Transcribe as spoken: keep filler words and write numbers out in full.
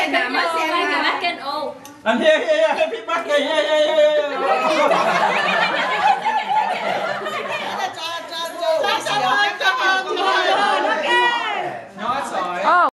Nà mới xem. Cái bác kênh ô. And here, here, here, happy birthday, here,